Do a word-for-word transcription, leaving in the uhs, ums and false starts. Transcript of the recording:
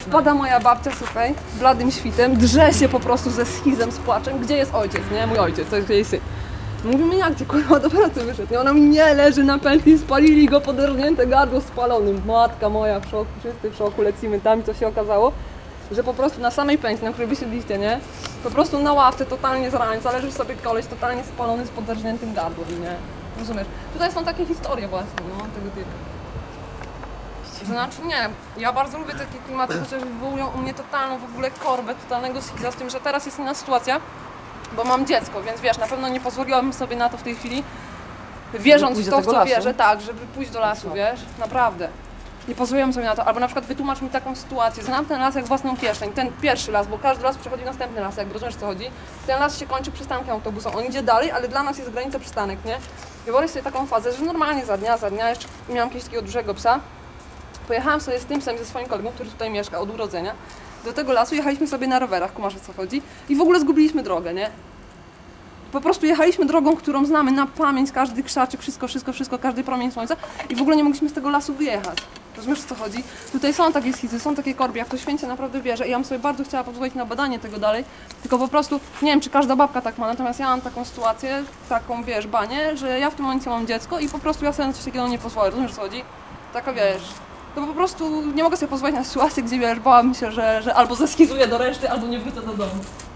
Wpada moja babcia, słuchaj, bladym świtem, drze się po prostu ze schizem, z płaczem. Gdzie jest ojciec, nie? Mój ojciec, to jest jej syn. Mówimy, jak ty, kurwa, do pracy wyszedł. I ona mi nie leży na pętli, spalili go, poderżnięte gardło spalonym. Matka moja w szoku, wszyscy w szoku, lecimy tam i co się okazało, że po prostu na samej pętli, na której wysiedliście, nie? Po prostu na ławce totalnie z rańca leży sobie koleś totalnie spalony z poderżniętym gardłem, nie? Rozumiesz? Tutaj są takie historie właśnie, no, tego typu. Znaczy nie, ja bardzo lubię takie klimaty, chociaż wywołują u mnie totalną w ogóle korbę, totalnego schiza, z tym, że teraz jest inna sytuacja, bo mam dziecko, więc wiesz, na pewno nie pozwoliłabym sobie na to w tej chwili, wierząc w to, w co wierzę, tak, żeby pójść do lasu, wiesz, naprawdę. Nie pozwoliłam sobie na to, albo na przykład wytłumacz mi taką sytuację, znam ten las jak własną kieszeń, ten pierwszy las, bo każdy las przechodzi następny las, jak rozumiesz, co chodzi. Ten las się kończy przystankiem autobusowym, on idzie dalej, ale dla nas jest granica przystanek, nie? I wyobraź sobie taką fazę, że normalnie za dnia, za dnia, jeszcze miałam kiedyś takiego dużego psa, pojechałam sobie z tym psem, ze swoim kolegą, który tutaj mieszka od urodzenia, do tego lasu, jechaliśmy sobie na rowerach, kumasz, o co chodzi, i w ogóle zgubiliśmy drogę, nie? Po prostu jechaliśmy drogą, którą znamy na pamięć, każdy krzaczek, wszystko, wszystko, wszystko, każdy promień słońca i w ogóle nie mogliśmy z tego lasu wyjechać. Rozumiesz, o co chodzi? Tutaj są takie schizy, są takie korby, jak to święcie naprawdę bierze i ja bym sobie bardzo chciała pozwolić na badanie tego dalej, tylko po prostu, nie wiem, czy każda babka tak ma, natomiast ja mam taką sytuację, taką, wiesz, banię, że ja w tym momencie mam dziecko i po prostu ja sobie na coś takiego nie pozwolę, rozumiesz, o co chodzi? Taka, wiesz, to po prostu nie mogę sobie pozwolić na sytuację, gdzie, wiesz, bałam się, że, że albo zeskizuję do reszty, albo nie wrócę do domu.